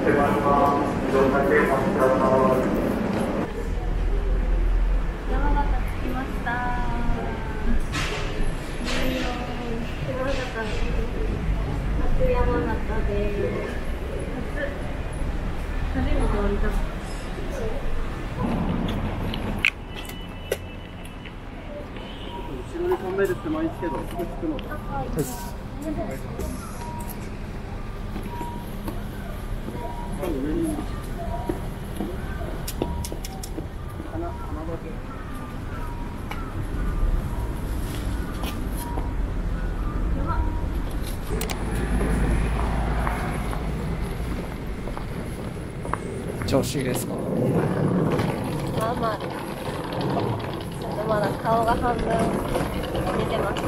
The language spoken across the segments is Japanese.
調子いいですか？ まあまあ、ちょっとまだ顔が半分出てます。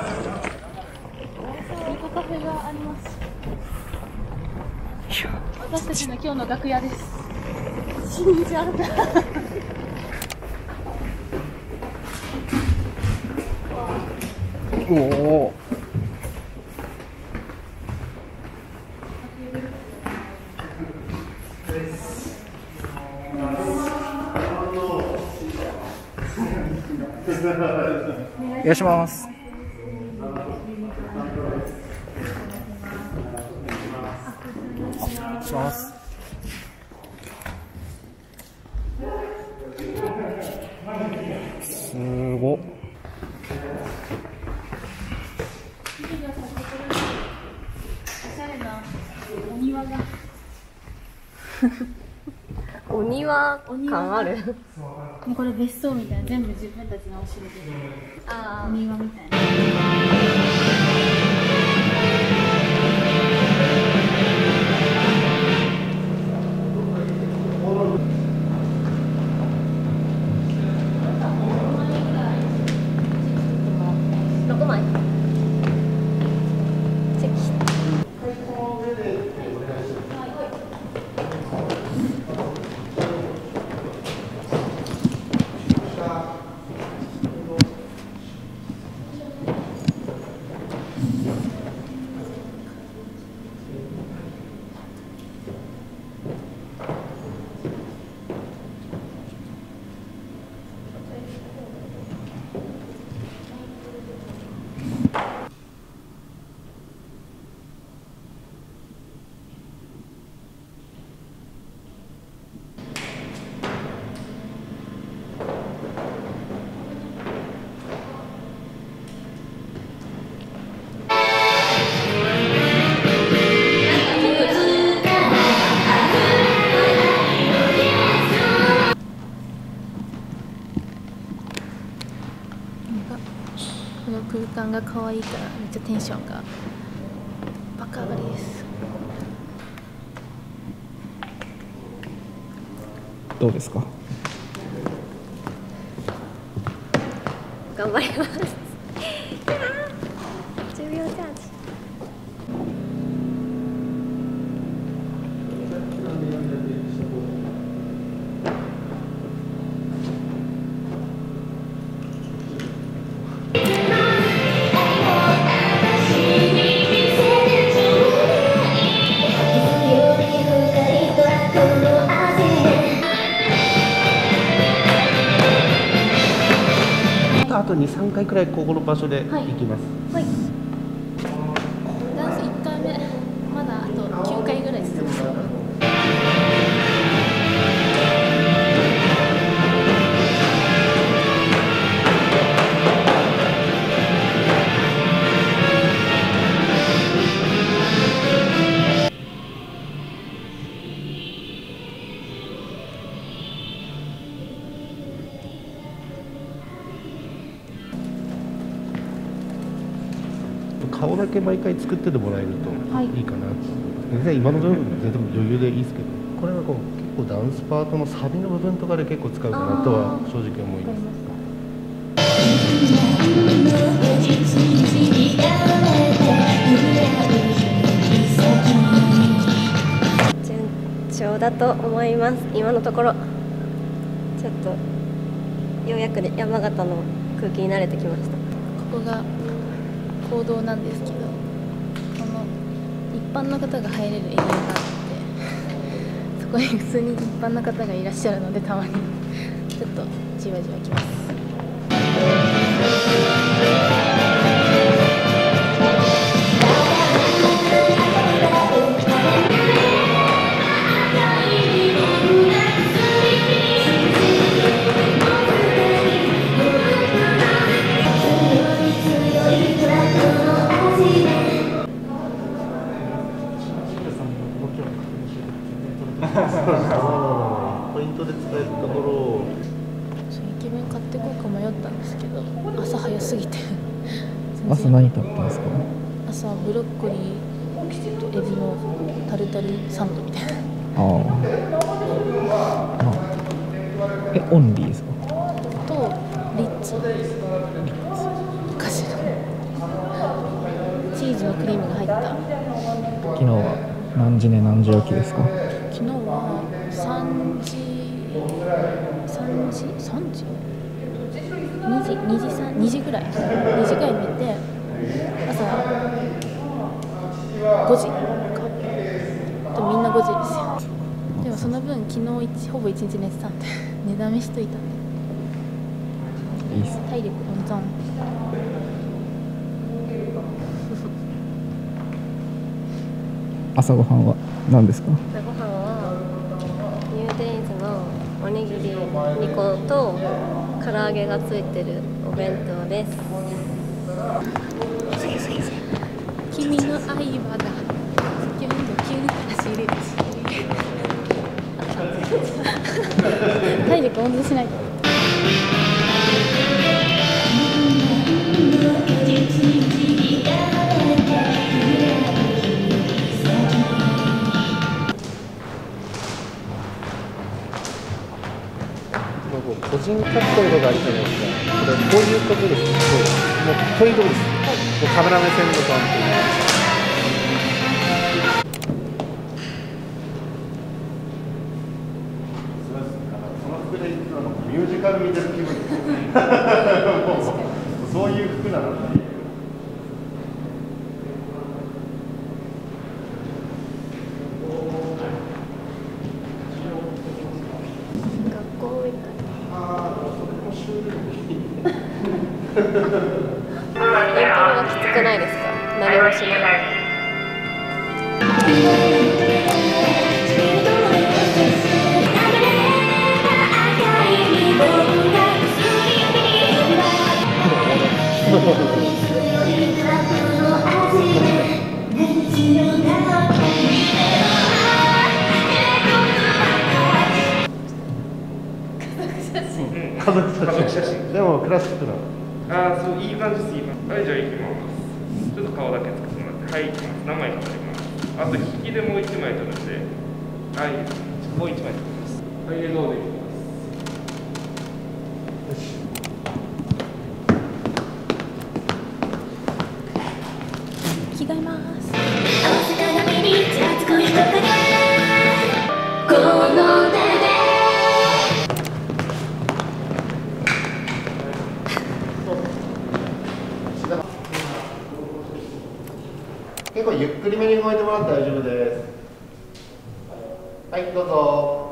猫カフェがあります。私たちの今日の楽屋です。信じられない。 おお。お願いします。します。すごっ。 おしゃれなお庭が。 お庭感ある。 もうこれ別荘みたいな、全部自分たちのお城で。お庭みたいな。 6枚。チェキ。 この空間が可愛いからめっちゃテンションが爆上がりです。 どうですか？ 頑張ります。10秒チャージ。 あと2、3回くらいここの場所で行きます。 はい。ダンス1回目、まだあと9回ぐらい続きそう。 顔だけ毎回作っててもらえるといいかな、全然今の部分全然余裕でいいですけど、これはこう結構ダンスパートのサビの部分とかで結構使うかなとは正直思います。 順調だと思います。今のところちょっとようやくで山形の空気に慣れてきました。 ここが講堂なんですけど、この一般の方が入れるエリアがあって、 こに普通に一般の方がいらっしゃるので、たまにちょっとじわじわきます。 ポイントで使えるところを駅弁買ってこうか迷ったんですけど、朝早すぎて朝何食べたんですか？ 朝ブロッコリーとエビのタルタルサンドみたいな。 オンリーですか？ とリッツかしら。チーズのクリームが入った。 昨日は何時寝何時起きですか？ 昨日は3時2時ぐらい寝て、朝5時かと、みんな5時ですよ。でもその分昨日ほぼ1日寝てたんで寝だめしといたんで、 いいっす。 体力温存。 朝ごはんは何ですか？ 朝ごはんはニューデイズのおにぎり2個と唐揚げがついてるお弁当です。 君の愛はだ。急に話入れるし体力温存しないと。 個人カットのがありたいんですが、こういうことです。もうこういうことです。もうカメラ目線の関係。ミュージカル見てる気分そういう服なの。 イントロはきつくないですか？何もしない。 家族写真。でもクラシックな。 そう、いい感じです、いい感じ。はい、じゃあ行きます。ちょっと顔だけ作ってもらって、はい、行きます。名前書いてます。あと、引きでもう1枚取るんで、はい、もう1枚取ります。はい、笑顔でいきます。 着替えます。 結構ゆっくりめに動いてもらって大丈夫です。はい、どうぞ。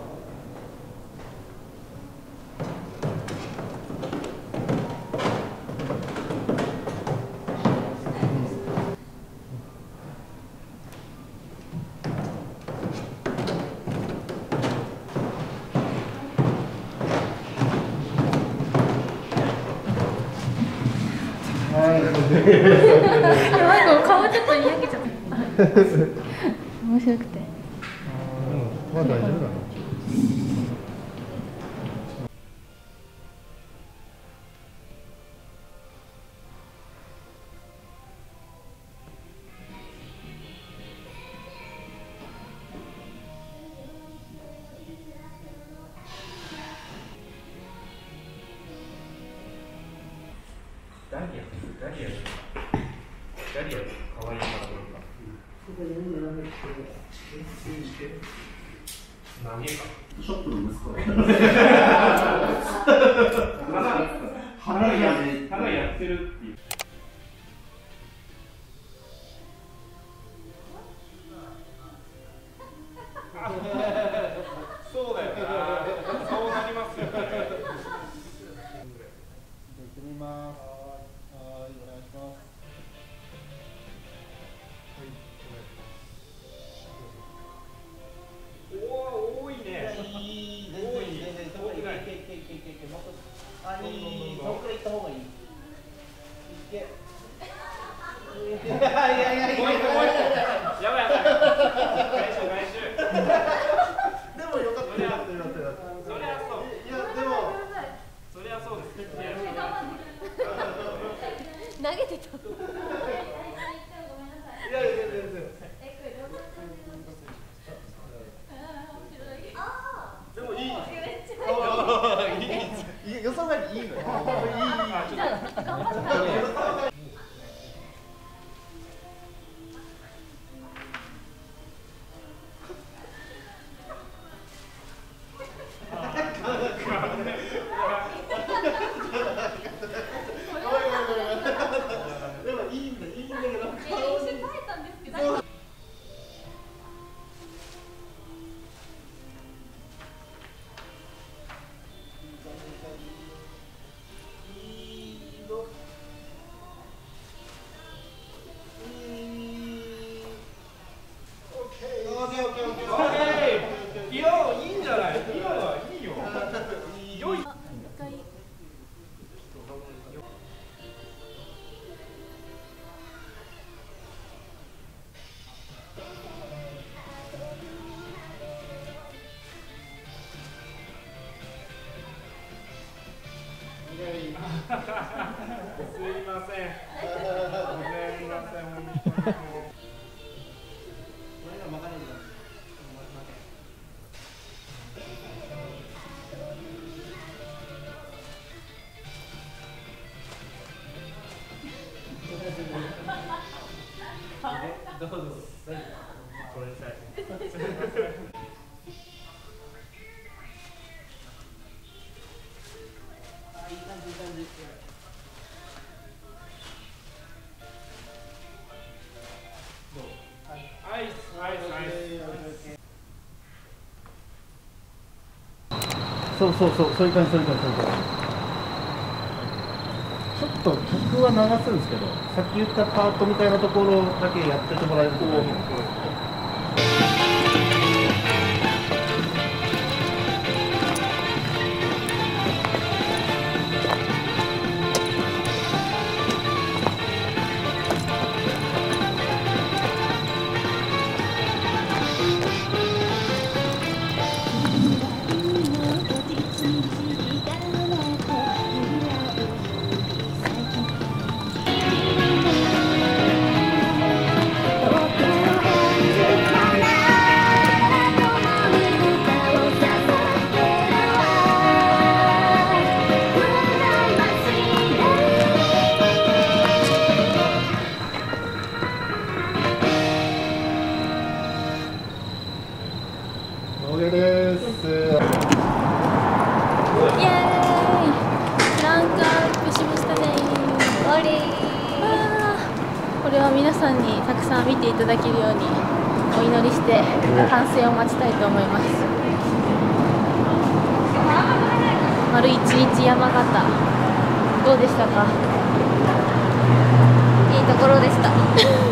なんか顔ちょっとにやけちゃった。面白くて。 まあ大丈夫だね。 ダリア可愛いからどうか。何か。ショップの息子。花やってるっていう。 投げてた。 でもいい。予想外にいいのよ。でもいいんだけど。 すいません。ごめんなさい。どうぞ。これさえ。 そういう感じ。ちょっと曲は流すんですけど、さっき言ったパートみたいなところだけやっててもらえると。OK です。 イエーイ。ランクアップしましたね。 終わり。 これは皆さんにたくさん見ていただけるようにお祈りして完成を待ちたいと思います。丸一日山形どうでしたか？ いいところでした。